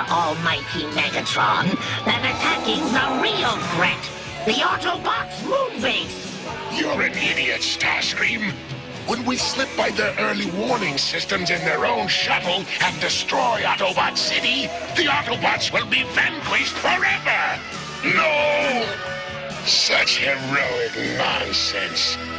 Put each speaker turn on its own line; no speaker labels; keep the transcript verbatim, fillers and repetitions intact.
almighty Megatron than attacking the real threat, the Autobots moon base.
You're an idiot, Starscream. When we slip by their early warning systems in their own shuttle and destroy Autobot City, the Autobots will be vanquished forever! No! Such heroic nonsense.